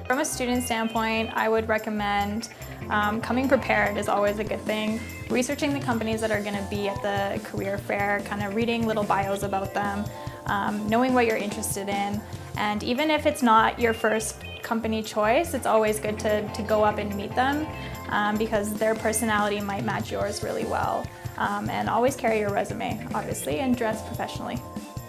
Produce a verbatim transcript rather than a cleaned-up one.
From a student standpoint, I would recommend um, coming prepared is always a good thing. Researching the companies that are going to be at the career fair, kind of reading little bios about them, um, knowing what you're interested in, and even if it's not your first company choice, it's always good to, to go up and meet them um, because their personality might match yours really well. Um, and always carry your resume, obviously, and dress professionally.